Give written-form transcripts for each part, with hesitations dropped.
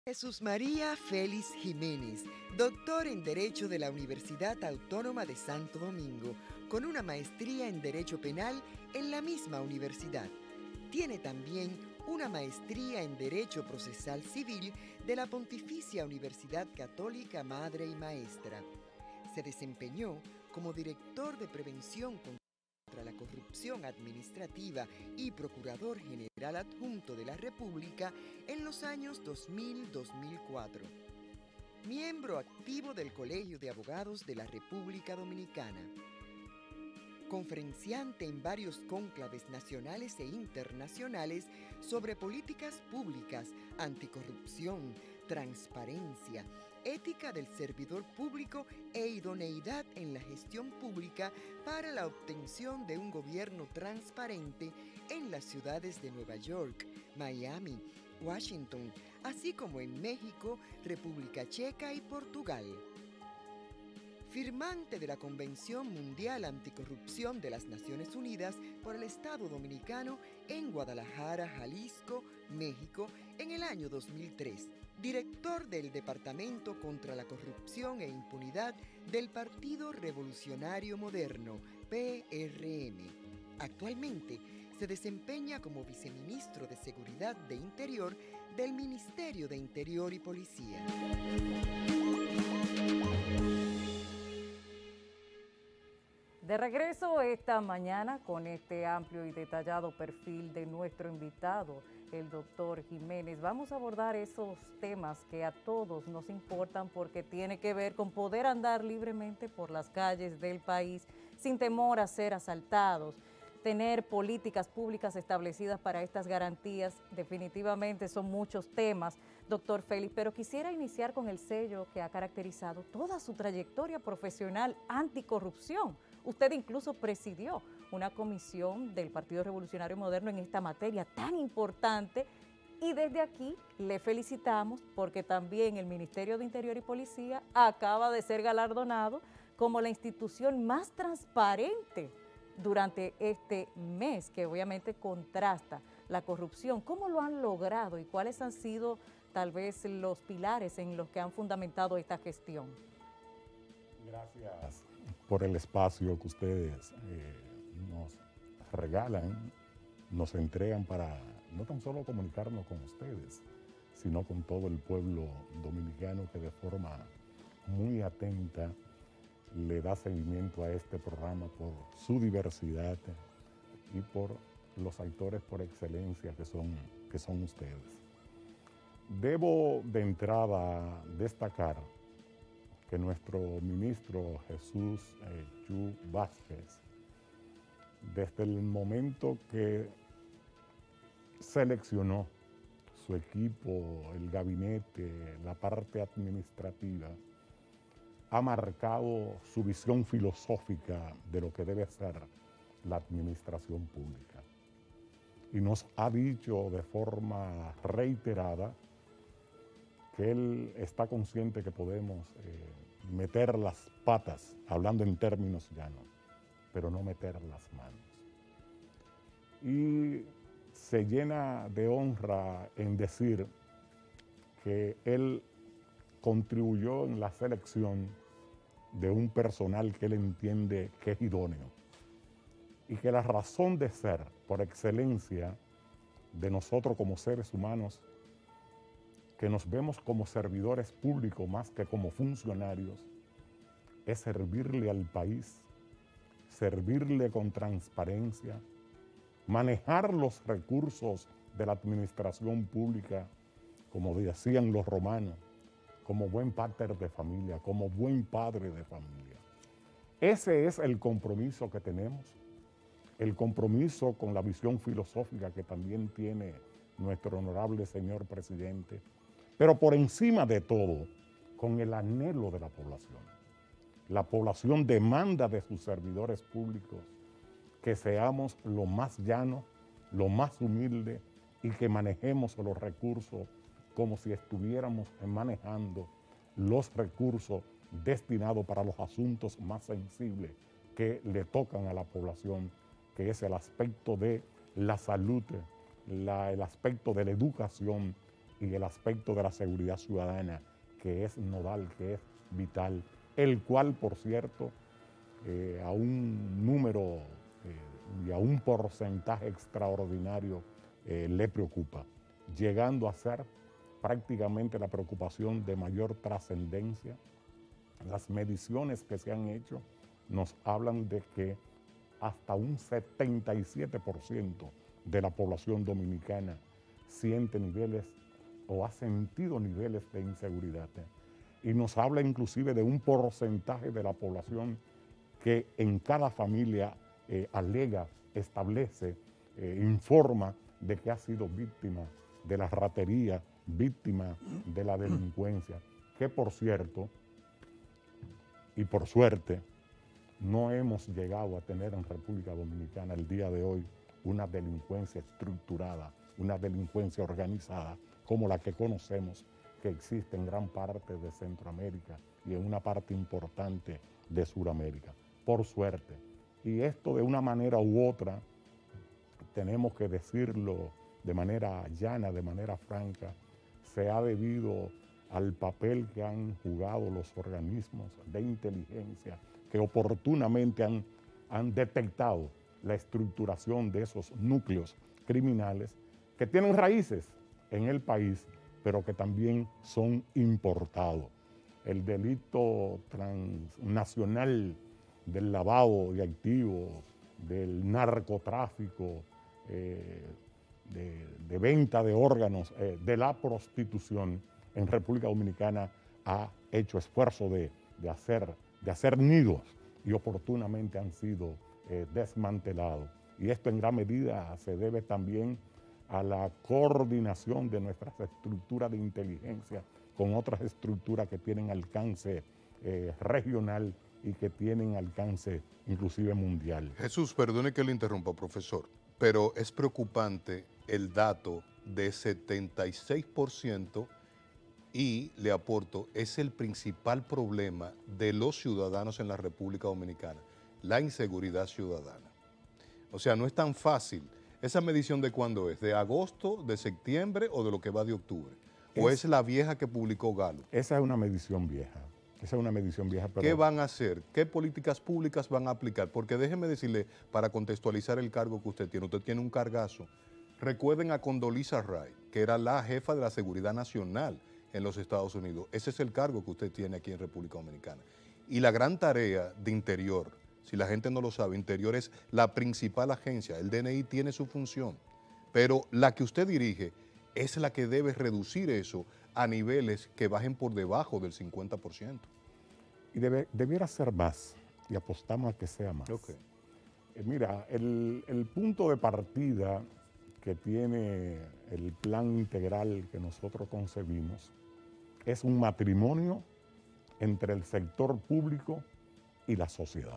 Jesús María Félix Jiménez, doctor en Derecho de la Universidad Autónoma de Santo Domingo, con una maestría en Derecho Penal en la misma universidad. Tiene también una maestría en Derecho Procesal Civil de la Pontificia Universidad Católica Madre y Maestra. Se desempeñó como director de prevención contra la corrupción administrativa y procurador general adjunto de la República en los años 2000-2004. Miembro activo del Colegio de Abogados de la República Dominicana. Conferenciante en varios cónclaves nacionales e internacionales sobre políticas públicas, anticorrupción, transparencia, ética del servidor público e idoneidad en la gestión pública para la obtención de un gobierno transparente en las ciudades de Nueva York, Miami, Washington, así como en México, República Checa y Portugal. Firmante de la Convención Mundial Anticorrupción de las Naciones Unidas por el Estado Dominicano en Guadalajara, Jalisco, México, en el año 2003. Director del Departamento contra la Corrupción e Impunidad del Partido Revolucionario Moderno, PRM. Actualmente se desempeña como viceministro de Seguridad de Interior del Ministerio de Interior y Policía. De regreso esta mañana con este amplio y detallado perfil de nuestro invitado, el doctor Jiménez. Vamos a abordar esos temas que a todos nos importan porque tiene que ver con poder andar libremente por las calles del país sin temor a ser asaltados, tener políticas públicas establecidas para estas garantías. Definitivamente son muchos temas, doctor Félix, pero quisiera iniciar con el sello que ha caracterizado toda su trayectoria profesional anticorrupción. Usted incluso presidió una comisión del Partido Revolucionario Moderno en esta materia tan importante y desde aquí le felicitamos porque también el Ministerio de Interior y Policía acaba de ser galardonado como la institución más transparente durante este mes, que obviamente contrasta la corrupción. ¿Cómo lo han logrado y cuáles han sido tal vez los pilares en los que han fundamentado esta gestión? Gracias por el espacio que ustedes nos regalan, nos entregan para no tan solo comunicarnos con ustedes, sino con todo el pueblo dominicano que de forma muy atenta le da seguimiento a este programa por su diversidad y por los actores por excelencia que son ustedes. Debo de entrada destacar que nuestro ministro Jesús Yu Vázquez, desde el momento que seleccionó su equipo, el gabinete, la parte administrativa, ha marcado su visión filosófica de lo que debe ser la administración pública. Y nos ha dicho de forma reiterada que él está consciente que podemos meter las patas, hablando en términos llanos, pero no meter las manos. Y se llena de honra en decir que él contribuyó en la selección de un personal que él entiende que es idóneo y que la razón de ser por excelencia de nosotros como seres humanos, que nos vemos como servidores públicos más que como funcionarios, es servirle al país, servirle con transparencia, manejar los recursos de la administración pública, como decían los romanos, como buen pater de familia, como buen padre de familia. Ese es el compromiso que tenemos, el compromiso con la visión filosófica que también tiene nuestro honorable señor presidente, pero por encima de todo, con el anhelo de la población. La población demanda de sus servidores públicos que seamos lo más llano, lo más humilde y que manejemos los recursos como si estuviéramos manejando los recursos destinados para los asuntos más sensibles que le tocan a la población, que es el aspecto de la salud, el aspecto de la educación y el aspecto de la seguridad ciudadana, que es nodal, que es vital, el cual, por cierto, a un número y a un porcentaje extraordinario le preocupa, llegando a ser prácticamente la preocupación de mayor trascendencia. Las mediciones que se han hecho nos hablan de que hasta un 77% de la población dominicana siente niveles o ha sentido niveles de inseguridad. Y nos habla inclusive de un porcentaje de la población que en cada familia alega, establece, informa de que ha sido víctima de la ratería, víctima de la delincuencia, que por cierto, y por suerte, no hemos llegado a tener en República Dominicana el día de hoy una delincuencia estructurada, una delincuencia organizada como la que conocemos que existe en gran parte de Centroamérica y en una parte importante de Sudamérica. Por suerte. Y esto de una manera u otra, tenemos que decirlo de manera llana, de manera franca, se ha debido al papel que han jugado los organismos de inteligencia que oportunamente han detectado la estructuración de esos núcleos criminales que tienen raíces en el país, pero que también son importados. El delito transnacional del lavado de activos, del narcotráfico, de venta de órganos, de la prostitución en República Dominicana ha hecho esfuerzo de hacer nidos y oportunamente han sido desmantelados. Y esto en gran medida se debe también a la coordinación de nuestras estructuras de inteligencia con otras estructuras que tienen alcance regional y que tienen alcance inclusive mundial. Jesús, perdone que lo interrumpa, profesor, pero es preocupante el dato de 76% y le aporto, es el principal problema de los ciudadanos en la República Dominicana, la inseguridad ciudadana. O sea, no es tan fácil. ¿Esa medición de cuándo es? ¿De agosto, de septiembre o de lo que va de octubre? ¿O es la vieja que publicó Galo? Esa es una medición vieja. Esa es una medición vieja. Pero ¿qué van a hacer? ¿Qué políticas públicas van a aplicar? Porque déjeme decirle, para contextualizar el cargo que usted tiene un cargazo. Recuerden a Condoleezza Rice, que era la jefa de la Seguridad Nacional en los Estados Unidos. Ese es el cargo que usted tiene aquí en República Dominicana. Y la gran tarea de Interior, si la gente no lo sabe, Interior es la principal agencia, el DNI tiene su función, pero la que usted dirige es la que debe reducir eso a niveles que bajen por debajo del 50%. Y debiera ser más, y apostamos a que sea más. Okay. Mira, el punto de partida que tiene el plan integral que nosotros concebimos es un matrimonio entre el sector público y la sociedad.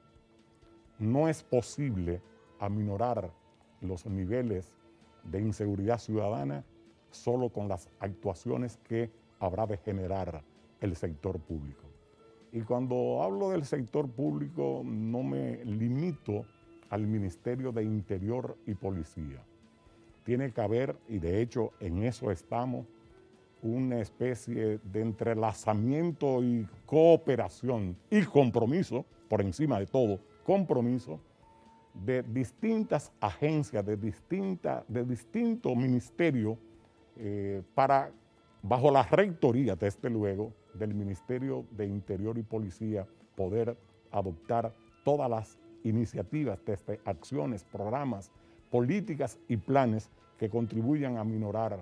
No es posible aminorar los niveles de inseguridad ciudadana solo con las actuaciones que habrá de generar el sector público. Y cuando hablo del sector público no me limito al Ministerio de Interior y Policía. Tiene que haber, y de hecho en eso estamos, una especie de entrelazamiento y cooperación y compromiso, por encima de todo, compromiso de distintas agencias, de distintos ministerios para, bajo la rectoría, desde luego, del Ministerio de Interior y Policía, poder adoptar todas las iniciativas, desde acciones, programas, políticas y planes que contribuyan a minorar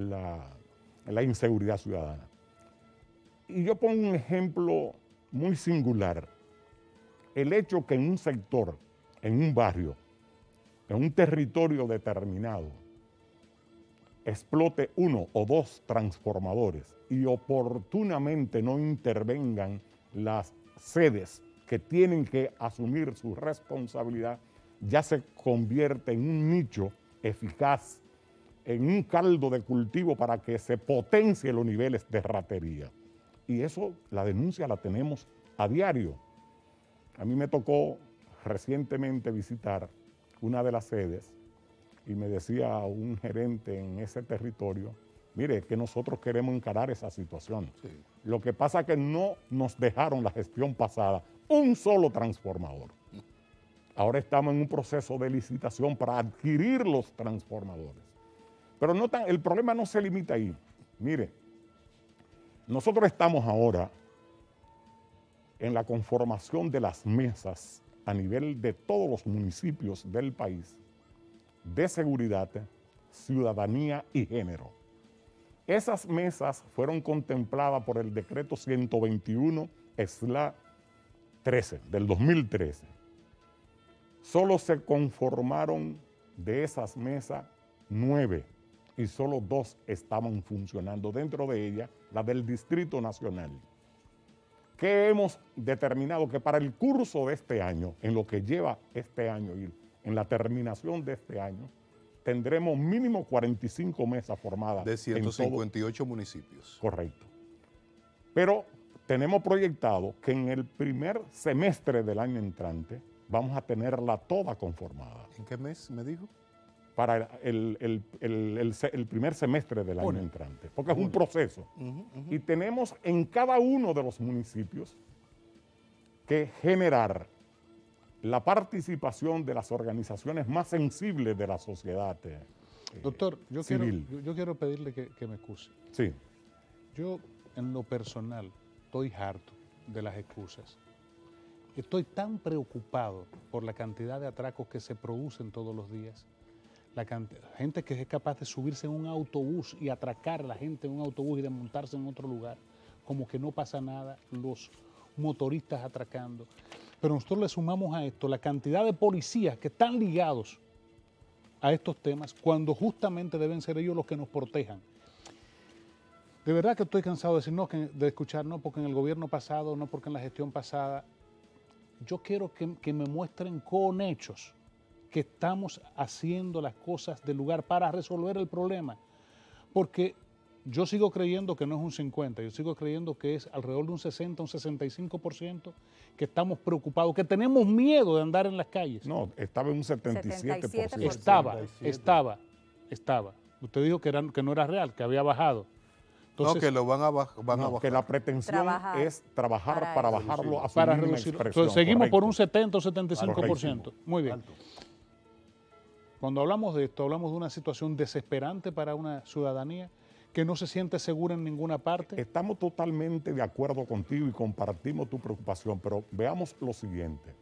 la inseguridad ciudadana. Y yo pongo un ejemplo muy singular. El hecho que en un sector, en un barrio, en un territorio determinado, explote uno o dos transformadores y oportunamente no intervengan las sedes que tienen que asumir su responsabilidad, ya se convierte en un nicho eficaz, en un caldo de cultivo para que se potencien los niveles de ratería. Y eso, la denuncia la tenemos a diario. A mí me tocó recientemente visitar una de las sedes y me decía un gerente en ese territorio Mire, que nosotros queremos encarar esa situación. Sí. Lo que pasa es que no nos dejaron la gestión pasada un solo transformador. Ahora estamos en un proceso de licitación para adquirir los transformadores. Pero el problema no se limita ahí. Mire, nosotros estamos ahora en la conformación de las mesas a nivel de todos los municipios del país de seguridad, ciudadanía y género. Esas mesas fueron contempladas por el decreto 121/13 del 2013. Solo se conformaron de esas mesas 9 y solo 2 estaban funcionando. Dentro de ellas, la del Distrito Nacional. Que hemos determinado que para el curso de este año, en lo que lleva este año y en la terminación de este año, tendremos mínimo 45 mesas formadas. De 158 municipios. Correcto. Pero tenemos proyectado que en el primer semestre del año entrante vamos a tenerla toda conformada. ¿En qué mes me dijo? Para el primer semestre del año entrante, porque es un proceso. Y tenemos en cada uno de los municipios que generar la participación de las organizaciones más sensibles de la sociedad Doctor, civil. Yo quiero pedirle que me excuse. Sí. Yo, en lo personal, estoy harto de las excusas. Estoy tan preocupado por la cantidad de atracos que se producen todos los días. Gente que es capaz de subirse en un autobús y atracar a la gente en un autobús y desmontarse en otro lugar, como que no pasa nada, los motoristas atracando. Pero nosotros le sumamos a esto la cantidad de policías que están ligados a estos temas, cuando justamente deben ser ellos los que nos protejan. De verdad que estoy cansado de decir no, de escuchar no, porque en el gobierno pasado, no porque en la gestión pasada. Yo quiero que me muestren con hechos que estamos haciendo las cosas del lugar para resolver el problema. Porque yo sigo creyendo que no es un 50%, yo sigo creyendo que es alrededor de un 60, un 65% que estamos preocupados, que tenemos miedo de andar en las calles. No, estaba en un 77%. Estaba. Usted dijo que no era real, que había bajado. Entonces, no, que lo van a bajar. Que la pretensión es trabajar para bajarlo a su para mínima reducirlo. expresión. Entonces, seguimos correcto. por un 70 o 75%. Correctísimo. Muy bien. Cuando hablamos de esto, hablamos de una situación desesperante para una ciudadanía que no se siente segura en ninguna parte. Estamos totalmente de acuerdo contigo y compartimos tu preocupación, pero veamos lo siguiente.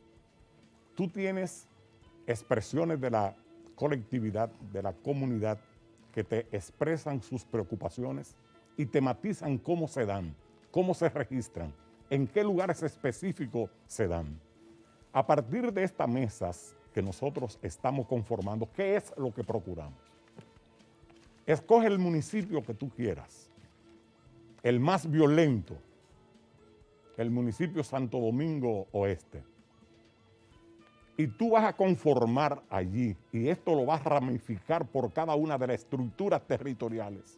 Tú tienes expresiones de la colectividad, de la comunidad, que te expresan sus preocupaciones y te matizan cómo se dan, cómo se registran, en qué lugares específicos se dan. A partir de estas mesas que nosotros estamos conformando, ¿qué es lo que procuramos? Escoge el municipio que tú quieras, el más violento, el municipio Santo Domingo Oeste. Y tú vas a conformar allí, y esto lo vas a ramificar por cada una de las estructuras territoriales.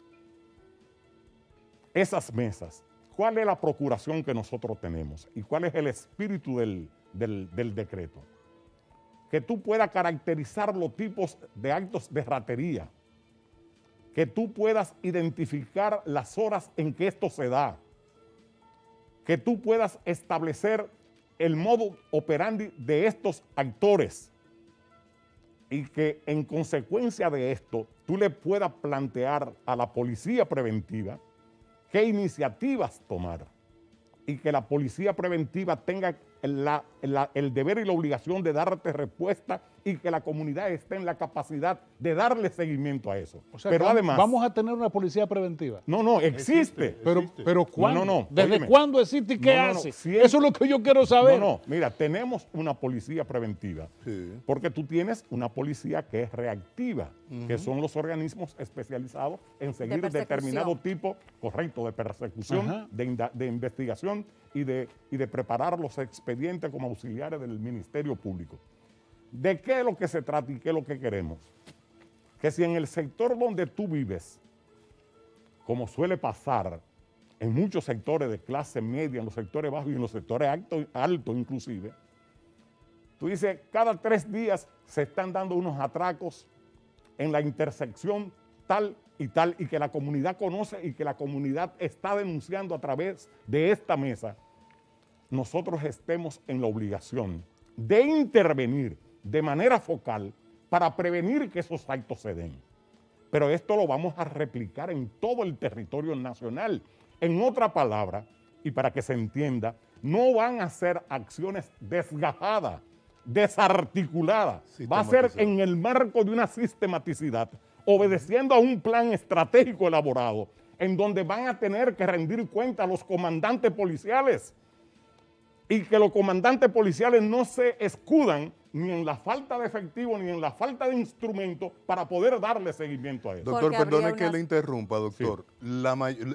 Esas mesas, ¿cuál es la procuración que nosotros tenemos? ¿Y cuál es el espíritu del decreto? Que tú puedas caracterizar los tipos de actos de ratería, que tú puedas identificar las horas en que esto se da, que tú puedas establecer el modo operandi de estos actores y que en consecuencia de esto tú le puedas plantear a la policía preventiva qué iniciativas tomar y que la policía preventiva tenga el deber y la obligación de darte respuesta y que la comunidad esté en la capacidad de darle seguimiento a eso. O sea, pero además, vamos a tener una policía preventiva. No, existe. Pero ¿cuándo? No, ¿Desde óyeme. cuándo existe y qué No, hace? si Eso es lo que yo quiero saber. Mira, tenemos una policía preventiva, porque tú tienes una policía que es reactiva, que son los organismos especializados en seguir determinado tipo, correcto, de persecución, de investigación y de preparar los expedientes como auxiliares del Ministerio Público. ¿De qué es lo que se trata y qué es lo que queremos? Que si en el sector donde tú vives, como suele pasar en muchos sectores de clase media, en los sectores bajos y en los sectores altos inclusive, tú dices, cada 3 días se están dando unos atracos en la intersección tal y tal, y que la comunidad conoce y que la comunidad está denunciando a través de esta mesa, nosotros estemos en la obligación de intervenir de manera focal para prevenir que esos actos se den. Pero esto lo vamos a replicar en todo el territorio nacional. En otra palabra, y para que se entienda, no van a ser acciones desgajadas, desarticuladas. Va a ser en el marco de una sistematicidad, obedeciendo a un plan estratégico elaborado, en donde van a tener que rendir cuenta a los comandantes policiales y que los comandantes policiales no se escudan ni en la falta de efectivo ni en la falta de instrumentos para poder darle seguimiento a eso. Doctor, perdone que le interrumpa, doctor. Sí.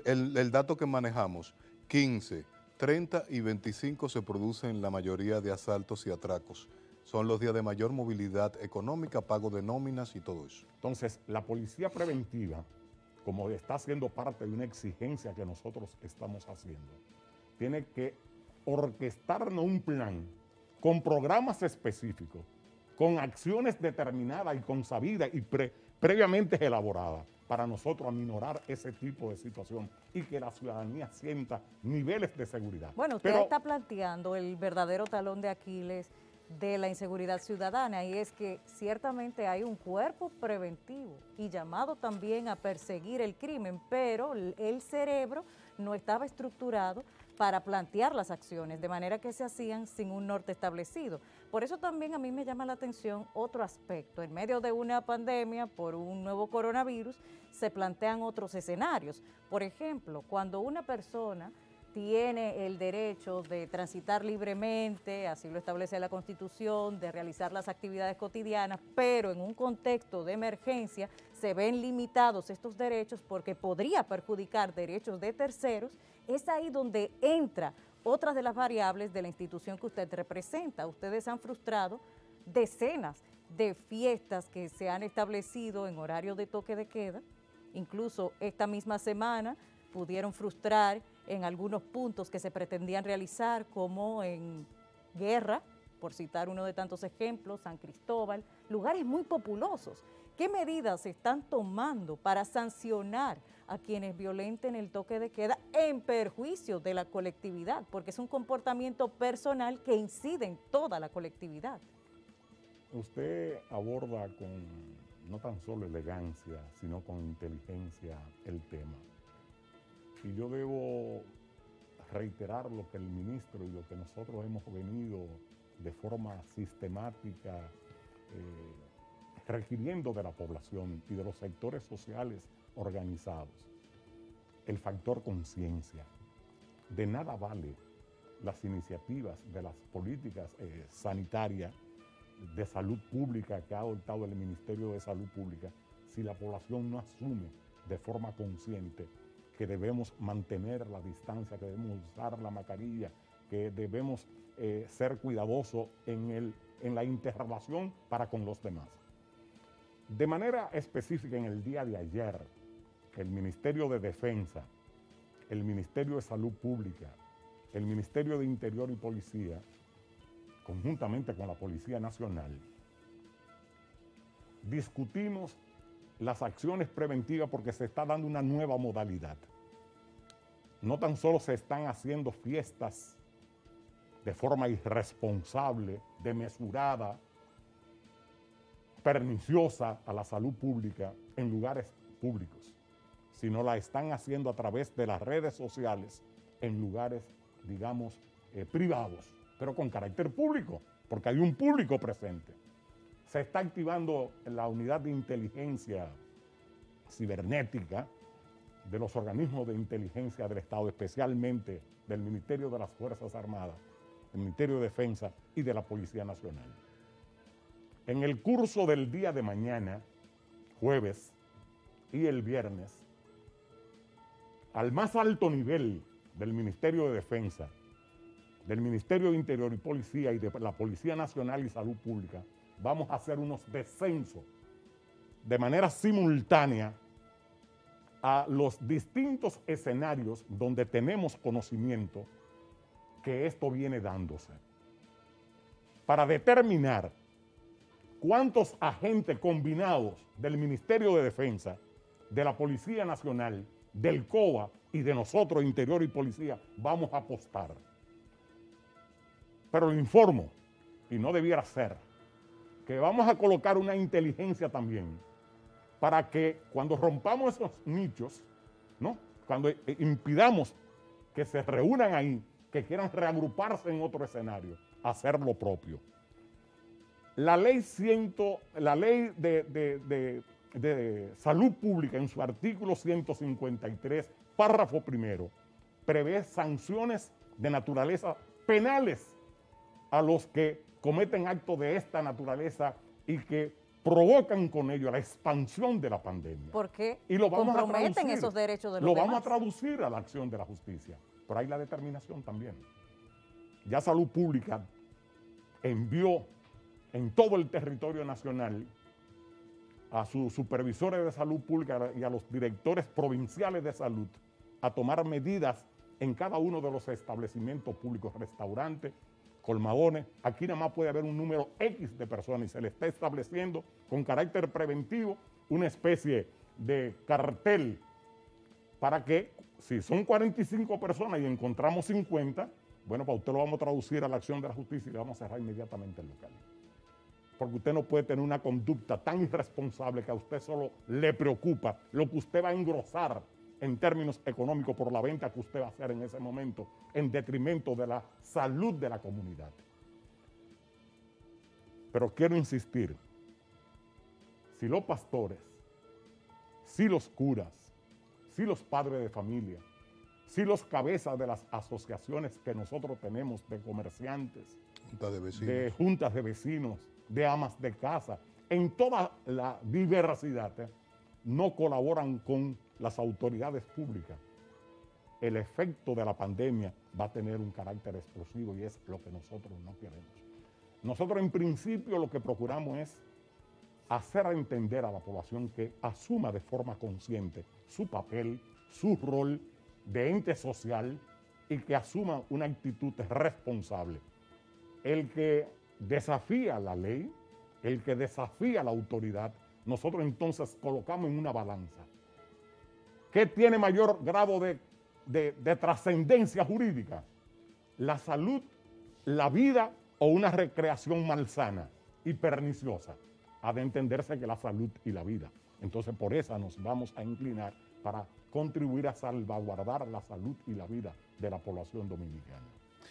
El dato que manejamos, 15, 30 y 25 se producen la mayoría de asaltos y atracos. Son los días de mayor movilidad económica, pago de nóminas y todo eso. Entonces, la policía preventiva, como está haciendo parte de una exigencia que nosotros estamos haciendo, tiene que orquestarnos un plan con programas específicos, con acciones determinadas y consabidas y previamente elaboradas para nosotros aminorar ese tipo de situación y que la ciudadanía sienta niveles de seguridad. Bueno, usted está planteando el verdadero talón de Aquiles de la inseguridad ciudadana, y es que ciertamente hay un cuerpo preventivo y llamado también a perseguir el crimen, pero el cerebro no estaba estructurado para plantear las acciones, de manera que se hacían sin un norte establecido. Por eso también a mí me llama la atención otro aspecto. En medio de una pandemia por un nuevo coronavirus, se plantean otros escenarios. Por ejemplo, cuando una persona tiene el derecho de transitar libremente, así lo establece la Constitución, de realizar las actividades cotidianas, pero en un contexto de emergencia se ven limitados estos derechos porque podría perjudicar derechos de terceros, es ahí donde entra otra de las variables de la institución que usted representa. Ustedes han frustrado decenas de fiestas que se han establecido en horario de toque de queda, incluso esta misma semana pudieron frustrar en algunos puntos que se pretendían realizar, como en Guerra, por citar uno de tantos ejemplos, San Cristóbal, lugares muy populosos. ¿Qué medidas se están tomando para sancionar a quienes violenten el toque de queda en perjuicio de la colectividad? Porque es un comportamiento personal que incide en toda la colectividad. Usted aborda con no tan solo elegancia, sino con inteligencia el tema. Y yo debo reiterar lo que el ministro y lo que nosotros hemos venido de forma sistemática requiriendo de la población y de los sectores sociales organizados. El factor conciencia. De nada vale las iniciativas de las políticas sanitarias de salud pública que ha adoptado el Ministerio de Salud Pública si la población no asume de forma consciente que debemos mantener la distancia, que debemos usar la mascarilla, que debemos ser cuidadosos en la interrelación para con los demás. De manera específica, en el día de ayer, el Ministerio de Defensa, el Ministerio de Salud Pública, el Ministerio de Interior y Policía, conjuntamente con la Policía Nacional, discutimos las acciones preventivas porque se está dando una nueva modalidad. No tan solo se están haciendo fiestas de forma irresponsable, desmesurada, perniciosa a la salud pública en lugares públicos, sino la están haciendo a través de las redes sociales en lugares, digamos, privados, pero con carácter público, porque hay un público presente. Se está activando la unidad de inteligencia cibernética de los organismos de inteligencia del Estado, especialmente del Ministerio de las Fuerzas Armadas, del Ministerio de Defensa y de la Policía Nacional. En el curso del día de mañana, jueves y el viernes, al más alto nivel del Ministerio de Defensa, del Ministerio de Interior y Policía y de la Policía Nacional y Salud Pública, vamos a hacer unos descensos de manera simultánea a los distintos escenarios donde tenemos conocimiento que esto viene dándose, para determinar cuántos agentes combinados del Ministerio de Defensa de la Policía Nacional, del COA y de nosotros, Interior y Policía, vamos a apostar. Pero le informo, y no debiera ser, que vamos a colocar una inteligencia también para que cuando rompamos esos nichos, ¿no? Cuando impidamos que se reúnan ahí, que quieran reagruparse en otro escenario, hacer lo propio. La ley de salud pública en su artículo 153, párrafo primero, prevé sanciones de naturaleza penales a los que cometen actos de esta naturaleza y que provocan con ello la expansión de la pandemia. Porque y lo vamos comprometen a traducir, esos derechos de los Lo demás. vamos a traducir a la acción de la justicia. Pero hay la determinación también. Ya Salud Pública envió en todo el territorio nacional a sus supervisores de salud pública y a los directores provinciales de salud a tomar medidas en cada uno de los establecimientos públicos, restaurantes, colmadones. Aquí nada más puede haber un número X de personas y se le está estableciendo con carácter preventivo una especie de cartel para que si son 45 personas y encontramos 50, bueno, para usted lo vamos a traducir a la acción de la justicia y le vamos a cerrar inmediatamente el local. Porque usted no puede tener una conducta tan irresponsable que a usted solo le preocupa lo que usted va a engrosar en términos económicos por la venta que usted va a hacer en ese momento, en detrimento de la salud de la comunidad. Pero quiero insistir, si los pastores, si los curas, si los padres de familia, si los cabezas de las asociaciones que nosotros tenemos de comerciantes, de juntas de vecinos, de amas de casa, en toda la diversidad, no colaboran con las autoridades públicas, el efecto de la pandemia va a tener un carácter explosivo y es lo que nosotros no queremos. Nosotros en principio lo que procuramos es hacer entender a la población que asuma de forma consciente su papel, su rol de ente social y que asuma una actitud responsable. El que desafía la ley, el que desafía la autoridad, nosotros entonces colocamos en una balanza. ¿Qué tiene mayor grado de trascendencia jurídica? ¿La salud, la vida o una recreación malsana y perniciosa? Ha de entenderse que la salud y la vida. Entonces por esa nos vamos a inclinar para contribuir a salvaguardar la salud y la vida de la población dominicana.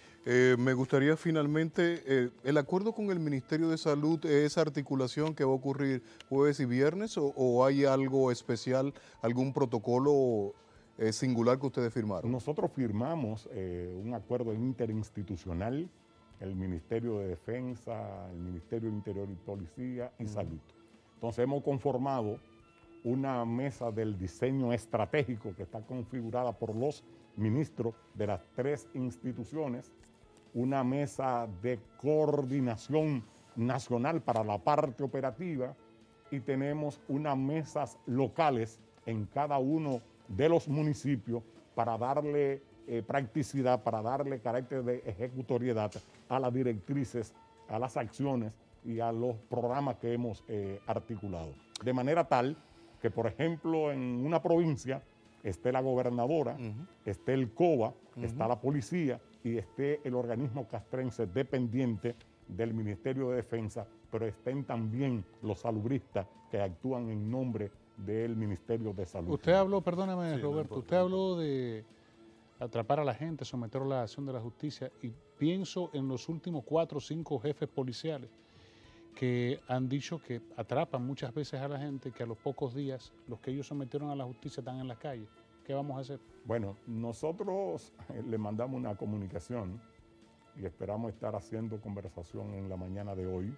Me gustaría finalmente, ¿el acuerdo con el Ministerio de Salud, esa articulación que va a ocurrir jueves y viernes o hay algo especial, algún protocolo singular que ustedes firmaron? Nosotros firmamos un acuerdo interinstitucional, el Ministerio de Defensa, el Ministerio de Interior y Policía y Salud. Entonces hemos conformado una mesa del diseño estratégico que está configurada por los ministros de las tres instituciones, una mesa de coordinación nacional para la parte operativa y tenemos unas mesas locales en cada uno de los municipios para darle practicidad, para darle carácter de ejecutoriedad a las directrices, a las acciones y a los programas que hemos articulado. De manera tal que, por ejemplo, en una provincia esté la gobernadora, esté el COA, está la policía y esté el organismo castrense dependiente del Ministerio de Defensa, pero estén también los salubristas que actúan en nombre del Ministerio de Salud. Usted habló, perdóname, Roberto, usted habló de atrapar a la gente, someterlo a la acción de la justicia y pienso en los últimos 4 o 5 jefes policiales que han dicho que atrapan muchas veces a la gente, que a los pocos días los que ellos sometieron a la justicia están en las calles. ¿Qué vamos a hacer? Bueno, nosotros le mandamos una comunicación y esperamos estar haciendo conversación en la mañana de hoy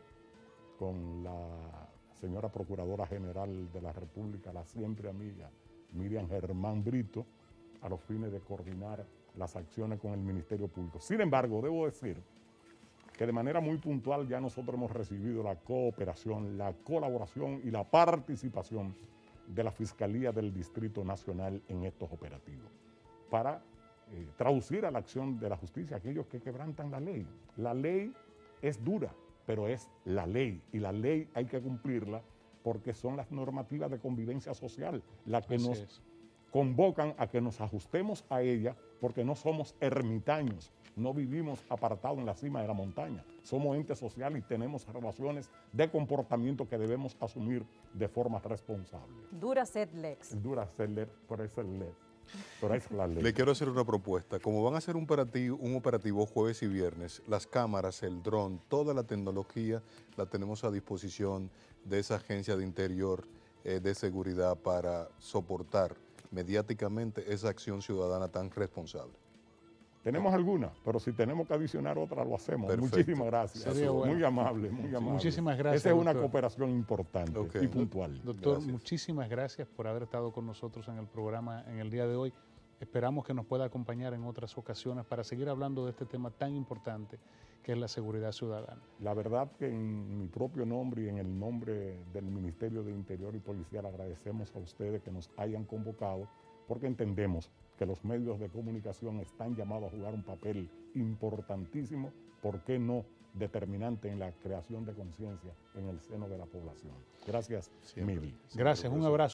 con la señora Procuradora General de la República, la siempre amiga Miriam Germán Brito, a los fines de coordinar las acciones con el Ministerio Público. Sin embargo, debo decir que de manera muy puntual ya nosotros hemos recibido la cooperación, la colaboración y la participación de la Fiscalía del Distrito Nacional en estos operativos para traducir a la acción de la justicia a aquellos que quebrantan la ley. La ley es dura, pero es la ley y la ley hay que cumplirla porque son las normativas de convivencia social las que Así nos es. convocan a que nos ajustemos a ella, porque no somos ermitaños, no vivimos apartados en la cima de la montaña, somos entes sociales y tenemos relaciones de comportamiento que debemos asumir de forma responsable. Duracet Lex. Dura ser por eso el LED, pero es la ley. Le quiero hacer una propuesta. Como van a hacer un operativo jueves y viernes, las cámaras, el dron, toda la tecnología la tenemos a disposición de esa agencia de interior de seguridad para soportar mediáticamente esa acción ciudadana tan responsable. Tenemos algunas, pero si tenemos que adicionar otra, lo hacemos. Perfecto. Muchísimas gracias. Sería bueno. Muy amable, muy amable. Muchísimas gracias, Esa es una doctor. cooperación importante Ok. y puntual. Doctor, Gracias. muchísimas gracias por haber estado con nosotros en el programa en el día de hoy. Esperamos que nos pueda acompañar en otras ocasiones para seguir hablando de este tema tan importante que es la seguridad ciudadana. La verdad que en mi propio nombre y en el nombre del Ministerio de Interior y Policía le agradecemos a ustedes que nos hayan convocado, porque entendemos que los medios de comunicación están llamados a jugar un papel importantísimo, ¿por qué no determinante en la creación de conciencia en el seno de la población? Gracias, Siempre. mil. Gracias, un abrazo.